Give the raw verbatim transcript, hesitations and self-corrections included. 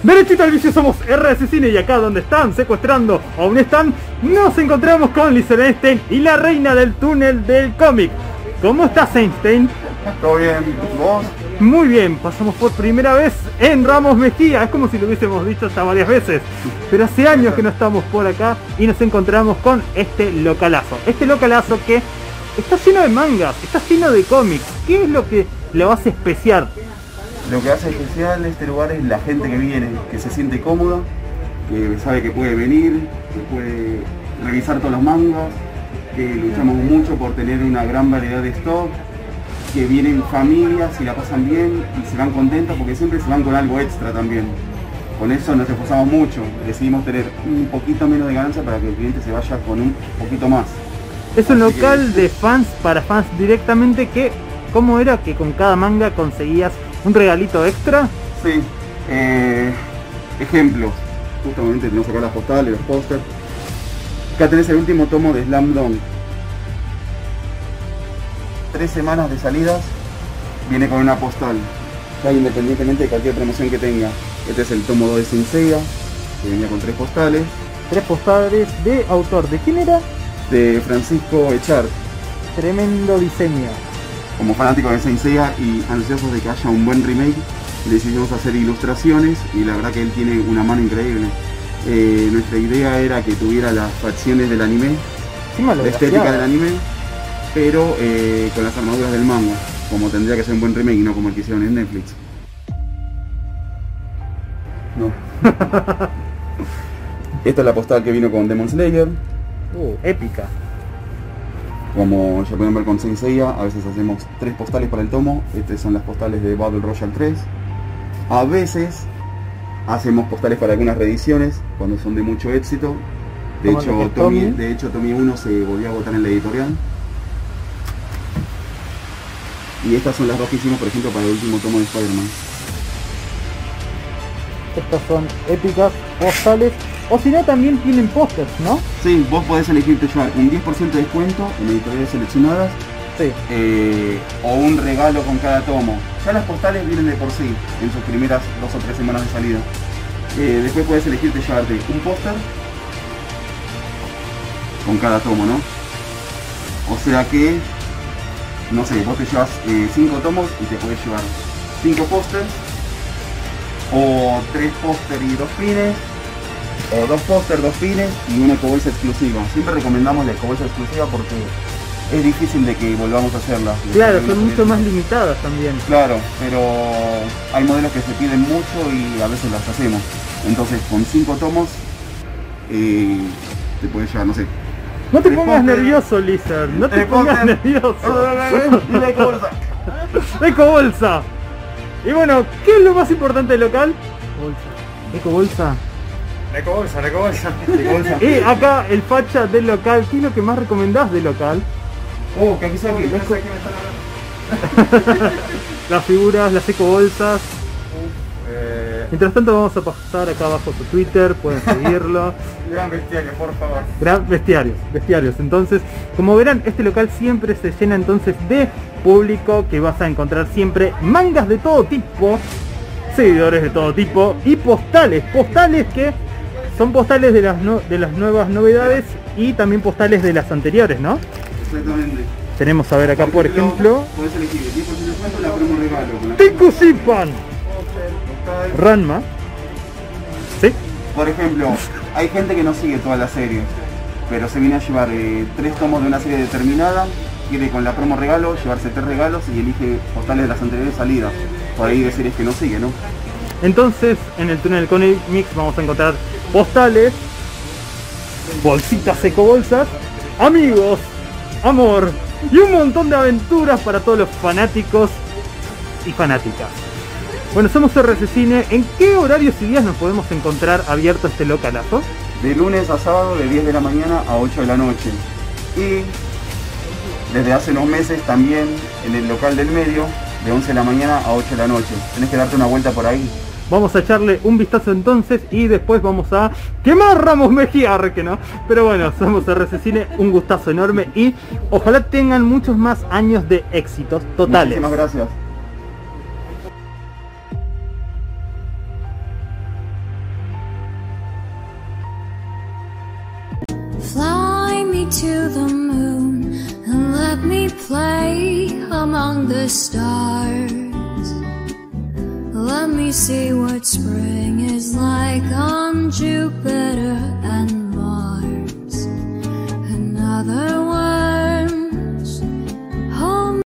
Derechito al vicio, somos R S Cine y acá donde están secuestrando a un stand, nos encontramos con Lizeth Einstein y la reina del túnel del cómic. ¿Cómo estás, Einstein? ¿Todo bien? ¿Vos? Muy bien, pasamos por primera vez en Ramos Mejía, es como si lo hubiésemos dicho hasta varias veces, pero hace años que no estamos por acá y nos encontramos con este localazo, este localazo que está lleno de mangas, está lleno de cómics. ¿Qué es lo que lo hace especial? Lo que hace especial este lugar es la gente que viene, que se siente cómoda, que sabe que puede venir, que puede revisar todos los mangas, que luchamos mucho por tener una gran variedad de stock, que vienen familias y la pasan bien y se van contentos porque siempre se van con algo extra también. Con eso nos esforzamos mucho, decidimos tener un poquito menos de ganancia para que el cliente se vaya con un poquito más. Es un local de fans para fans directamente. Que, ¿cómo era que con cada manga conseguías un regalito extra? Sí, eh, ejemplos, justamente tenemos acá las postales, los pósters. Acá tenés el último tomo de Slam Dunk. Tres semanas de salidas, viene con una postal. Ya independientemente de cualquier promoción que tenga. Este es el tomo dos de Saint Seiya, que venía con tres postales. Tres postales de autor. ¿De quién era? De Francisco Echard. Tremendo diseño. Como fanáticos de Saint Seiya y ansiosos de que haya un buen remake, decidimos hacer ilustraciones y la verdad que él tiene una mano increíble. Eh, nuestra idea era que tuviera las facciones del anime, Encima la estética del anime, pero eh, con las armaduras del manga, como tendría que ser un buen remake y no como el que hicieron en Netflix. No. Esta es la postal que vino con Demon Slayer. Uh, épica. Como ya pueden ver con Saint Seiya, a veces hacemos tres postales para el tomo. Estas son las postales de Battle Royale tres. A veces hacemos postales para algunas reediciones, cuando son de mucho éxito. De hecho, Tommy, de hecho, Tommy uno se volvió a agotar en la editorial. Y estas son las dos que hicimos, por ejemplo, para el último tomo de Spider-Man. Estas son épicas postales. O si no, también tienen pósters, ¿no? Sí, vos podés elegirte llevar un diez por ciento de descuento en editoriales seleccionadas. Sí. Eh, o un regalo con cada tomo. Ya las postales vienen de por sí, en sus primeras dos o tres semanas de salida. Eh, después podés elegirte llevarte un póster con cada tomo, ¿no? O sea que, no sé, vos te llevas cinco tomos y te podés llevar cinco pósters, o tres póster y dos pines, o dos póster, dos pines y una ecobolsa exclusiva. Siempre recomendamos la ecobolsa exclusiva porque es difícil de que volvamos a hacerla. Claro, son mucho más limitadas también. Claro, pero hay modelos que se piden mucho y a veces las hacemos. Entonces con cinco tomos eh, te puedes llevar, no sé. No te pongas nervioso, Lizard, no te pongas nervioso. La ecobolsa. Ecobolsa. Y bueno, ¿qué es lo más importante del local? Ecobolsa. Ecobolsa, ecobolsa, ecobolsa. Y acá el facha del local, ¿qué es lo que más recomendás del local? Oh, que aquí está aquí. No sé qué me están hablando. Las figuras, las ecobolsas. Eh, Mientras tanto vamos a pasar acá abajo su Twitter, pueden seguirlo. Gran bestiario, por favor. Gran bestiarios, bestiarios. Entonces, como verán, este local siempre se llena entonces de público, que vas a encontrar siempre mangas de todo tipo, seguidores de todo tipo y postales, postales que son postales de las, no, de las nuevas novedades y también postales de las anteriores, ¿no? Exactamente. Tenemos a ver acá, por ejemplo, puedes elegir el diez por ciento de descuento, la promo regalo con la Tikusipan Ranma. ¿Sí? Por ejemplo, hay gente que no sigue toda la serie, pero se viene a llevar eh, tres tomos de una serie determinada, quiere con la promo regalo llevarse tres regalos y elige postales de las anteriores salidas. Por ahí de series que no sigue, ¿no? Entonces, en el túnel Comics vamos a encontrar postales, bolsitas ecobolsas, amigos, amor y un montón de aventuras para todos los fanáticos y fanáticas. Bueno, somos R S Cine. ¿En qué horarios y días nos podemos encontrar abierto este localazo? De lunes a sábado de diez de la mañana a ocho de la noche. Y desde hace unos meses también en el local del medio, de once de la mañana a ocho de la noche. Tenés que darte una vuelta por ahí. Vamos a echarle un vistazo entonces y después vamos a quemar Ramos Mejía, arre que no. Pero bueno, somos R S Cine, un gustazo enorme y ojalá tengan muchos más años de éxitos totales. Muchísimas gracias. to the moon and let me play among the stars. Let me see what spring is like on Jupiter.